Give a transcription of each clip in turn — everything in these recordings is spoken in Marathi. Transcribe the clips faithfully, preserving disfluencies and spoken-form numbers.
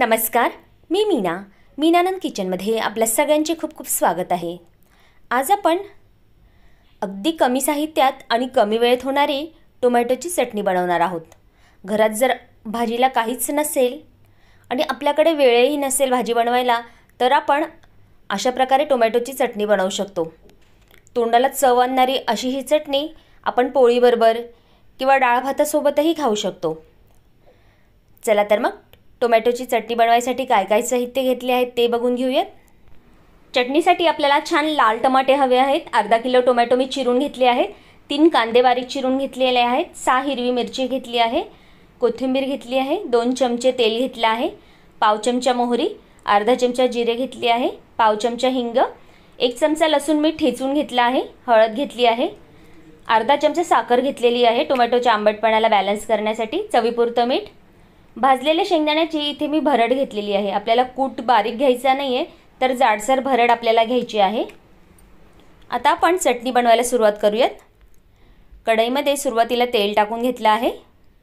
नमस्कार, मी मीना. मीनानंद किचनमध्ये आपल्या सगळ्यांचे खूप खूप स्वागत आहे. आज आपण अगदी कमी साहित्यात आणि कमी वेळेत होणारी टोमॅटोची चटणी बनवणार आहोत. घरात जर भाजीला काहीच नसेल आणि आपल्याकडे वेळही नसेल भाजी बनवायला, तर आपण अशा प्रकारे टोमॅटोची चटणी बनवू शकतो. तोंडाला चव आणणारी अशी ही चटणी आपण पोळीबरोबर किंवा डाळ भातासोबतही खाऊ शकतो. चला तर मग टोमॅटोची चटणी बनवायसाठी काय काय साहित्य घेतले आहेत ते बघून घेऊयात. चटणीसाठी आपल्याला छान लाल टमाटे हवे आहेत. अर्धा किलो टोमॅटो मी चिरून घेतले आहेत. तीन कांदे बारीक चिरून घेतलेले आहेत. सहा हिरवी मिरची घेतली आहे. कोथिंबीर घेतली आहे. दोन चमचे तेल घेतले आहे. पाव चमचा मोहरी, अर्धा चमचा जिरे घेतले आहे. पाव चमचा हिंग, एक चमचा लसूण मी ठेचून घेतला आहे. हळद घेतली आहे. अर्धा चमचा साखर घेतलेली आहे टोमॅटोच्या आंबटपणाला बॅलन्स करण्यासाठी. चवीपुरतं मीठ. भाजलेल्या शेंगदाण्याची इथे मी भरड घेतलेली आहे. आपल्याला कूट बारीक घ्यायचा नाही आहे, तर जाडसर भरड आपल्याला घ्यायची आहे. आता आपण चटणी बनवायला सुरुवात करूयात. कढईमध्ये सुरुवातीला तेल टाकून घेतलं आहे.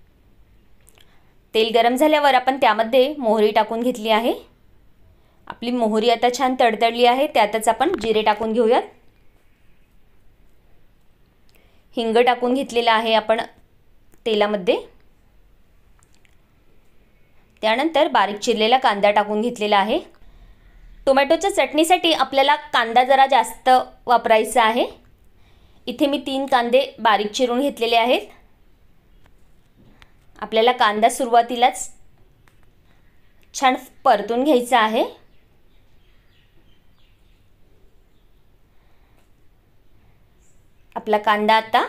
तेल गरम झाल्यावर आपण त्यामध्ये मोहरी टाकून घेतली आहे. आपली मोहरी आता छान तडतडली आहे. त्यातच आपण जिरे टाकून घेऊयात. हिंग टाकून घेतलेला आहे आपण तेलामध्ये. त्यानंतर बारीक चिरलेला कांदा टाकून घेतलेला आहे. टोमॅटोच्या चटणीसाठी आपल्याला कांदा जरा जास्त वापरायचा आहे. इथे मी तीन कांदे बारीक चिरून घेतलेले आहेत. आपल्याला कांदा सुरुवातीलाच छान परतून घ्यायचा आहे. आपला कांदा आता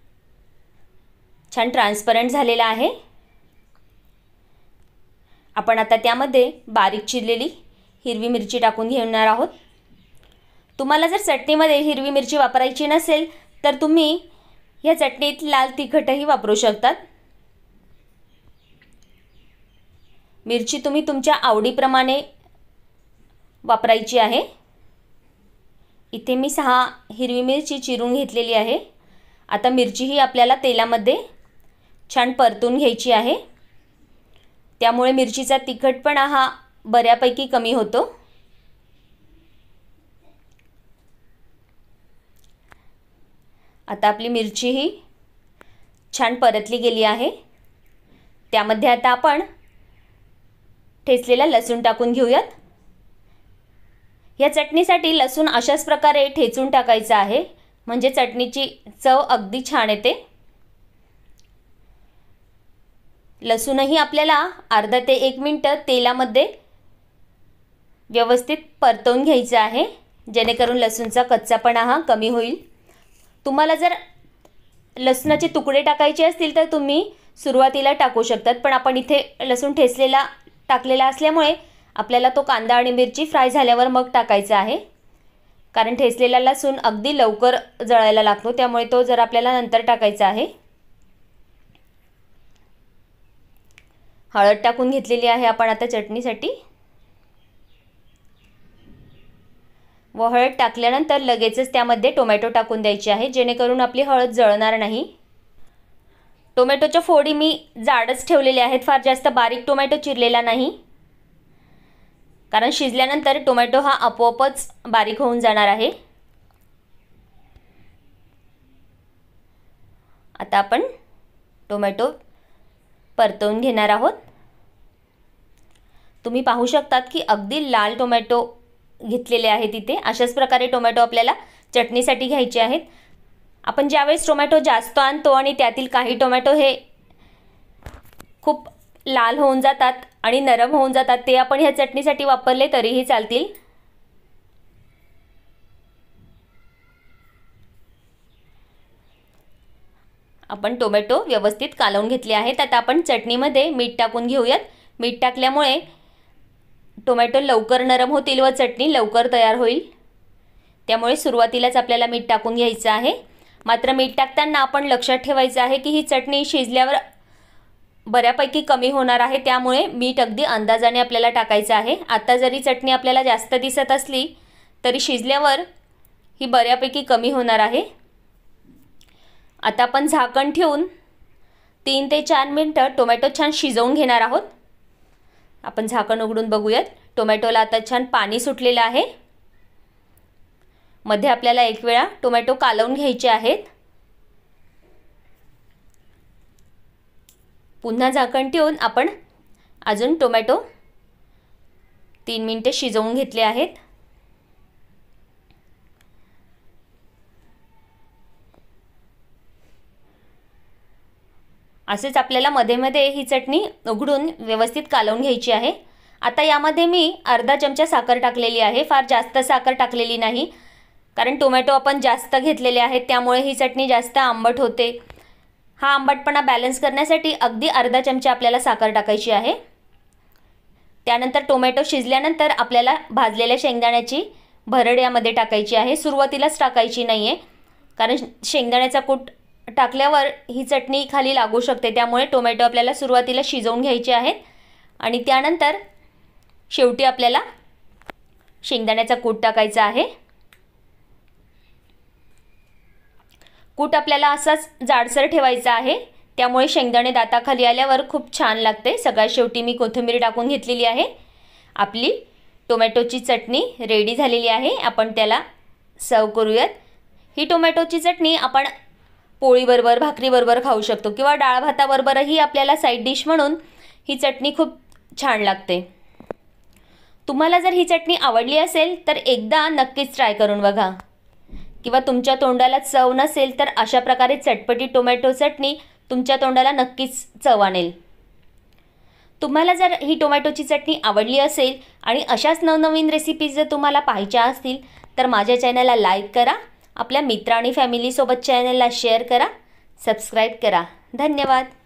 छान ट्रान्सपरंट झालेला आहे. आपण आता त्यामध्ये बारीक चिरलेली हिरवी मिरची टाकून घेणार आहोत. तुम्हाला जर चटणीमध्ये हिरवी मिरची वापरायची नसेल तर तुम्ही या चटणीत लाल तिखटही वापरू शकतात. मिरची तुम्ही तुमच्या आवडीप्रमाणे वापरायची आहे. इथे मी सहा हिरवी मिरची चिरून घेतलेली आहे. आता मिरचीही आपल्याला तेलामध्ये छान परतून घ्यायची आहे. त्यामुळे मिरचीचा तिखटपणा हा बऱ्यापैकी कमी होतो. आता आपली मिरची ही छान परतली गेली आहे. त्यामध्ये आता आपण ठेचलेला लसूण टाकून घेऊयात. या चटणीसाठी लसूण अशाच प्रकारे ठेचून टाकायचा आहे, म्हणजे चटणीची चव अगदी छान येते. लसूणही आपल्याला अर्धा ते एक मिनिट तेलामध्ये व्यवस्थित परतवून घ्यायचं आहे, जेणेकरून लसूणचा कच्चापणा हा कमी होईल. तुम्हाला जर लसणाचे तुकडे टाकायचे असतील तर तुम्ही सुरुवातीला टाकू शकतात, पण आपण इथे लसूण ठेचलेला टाकलेला असल्यामुळे आपल्याला तो कांदा आणि मिरची फ्राय झाल्यावर मग टाकायचा आहे. कारण ठेचलेला लसूण अगदी लवकर जळायला लागतो, त्यामुळे तो जर आपल्याला नंतर टाकायचा आहे. हळद टाकून घेतलेली आहे आपण आता चटणीसाठी. व हळद टाकल्यानंतर लगेचच त्यामध्ये टोमॅटो टाकून द्यायचे आहे, जेणेकरून आपली हळद जळणार नाही. टोमॅटोच्या फोडी मी जाडच ठेवलेल्या आहेत, फार जास्त बारीक टोमॅटो चिरलेला नाही, कारण शिजल्यानंतर टोमॅटो हा आपोआपच बारीक होऊन जाणार आहे. आता आपण टोमॅटो परतवून घेणार आहोत. तुम्ही पाहू शकतात की अगदी लाल टोमॅटो घेतलेले आहेत इथे. अशाच प्रकारे टोमॅटो आपल्याला चटणीसाठी घ्यायचे आहेत. आपण ज्यावेळेस टोमॅटो जास्त आणतो आणि त्यातील काही टोमॅटो हे खूप लाल होऊन जातात आणि नरम होऊन जातात, ते आपण ह्या चटणीसाठी वापरले तरीही चालतील. आपण टोमॅटो व्यवस्थित कालवून घेतले आहेत. आता आपण चटणीमध्ये मीठ टाकून घेऊयात. मीठ टाकल्यामुळे टोमॅटो लवकर नरम होतील व चटणी लवकर तयार होईल. त्यामुळे सुरुवातीलाच आपल्याला मीठ टाकून घ्यायचं आहे. मात्र मीठ टाकताना आपण लक्षात ठेवायचं आहे की ही चटणी शिजल्यावर बऱ्यापैकी कमी होणार आहे, त्यामुळे मीठ अगदी अंदाजाने आपल्याला टाकायचं आहे. आता जरी चटणी आपल्याला जास्त दिसत असली तरी शिजल्यावर ही बऱ्यापैकी कमी होणार आहे. आता आपण झाकण ठेवून तीन ते चार मिनिटं टोमॅटो छान शिजवून घेणार आहोत. आपण झाकण उघडून बघूयात. टोमॅटोला आता छान पाणी सुटलेलं आहे. मध्ये आपल्याला एक वेळा टोमॅटो कालवून घ्यायचे आहेत. पुन्हा झाकण ठेवून आपण अजून टोमॅटो तीन मिनिटे शिजवून घेतले आहेत. असेच आपल्याला मध्ये मध्ये ही चटणी उघडून व्यवस्थित कालवून घ्यायची आहे. आता यामध्ये मी अर्धा चमचा साखर टाकलेली आहे. फार जास्त साखर टाकलेली नाही, कारण टोमॅटो आपण जास्त घेतलेले आहेत, त्यामुळे ही चटणी जास्त आंबट होते. हा आंबटपणा बॅलन्स करण्यासाठी अगदी अर्धा चमचा आपल्याला साखर टाकायची आहे. त्यानंतर टोमॅटो शिजल्यानंतर आपल्याला भाजलेल्या शेंगदाण्याची भरड यामध्ये टाकायची आहे. सुरुवातीलाच टाकायची नाही आहे, कारण शेंगदाण्याचा कूट टाकल्यावर ही चटणी खाली लागू शकते. त्यामुळे टोमॅटो आपल्याला सुरुवातीला शिजवून घ्यायचे आहेत आणि त्यानंतर शेवटी आपल्याला शेंगदाण्याचा कूट टाकायचा आहे. कूट आपल्याला असाच जाडसर ठेवायचा आहे, त्यामुळे शेंगदाणे दाताखाली आल्यावर खूप छान लागते. सगळ्यात शेवटी मी कोथिंबीर टाकून घेतलेली आहे. आपली टोमॅटोची चटणी रेडी झालेली आहे. आपण त्याला सर्व करूयात. ही टोमॅटोची चटणी आपण पोळीबरोबर, भाकरीबरोबर खाऊ शकतो किंवा डाळ भाताबरोबरही आपल्याला साईड डिश म्हणून ही चटणी खूप छान लागते. तुम्हाला जर ही चटणी आवडली असेल तर एकदा नक्कीच ट्राय करून बघा. किंवा तुमच्या तोंडाला चव नसेल तर अशा प्रकारे चटपटी टोमॅटो चटणी तुमच्या तोंडाला नक्कीच चव आणेल. तुम्हाला जर ही टोमॅटोची चटणी आवडली असेल आणि अशाच नवनवीन रेसिपीज जर तुम्हाला पाहायच्या असतील तर माझ्या चॅनलला लाईक करा, आपल्या मित्र आणि फॅमिलीसोबत चॅनलला शेअर करा, सबस्क्राईब करा. धन्यवाद.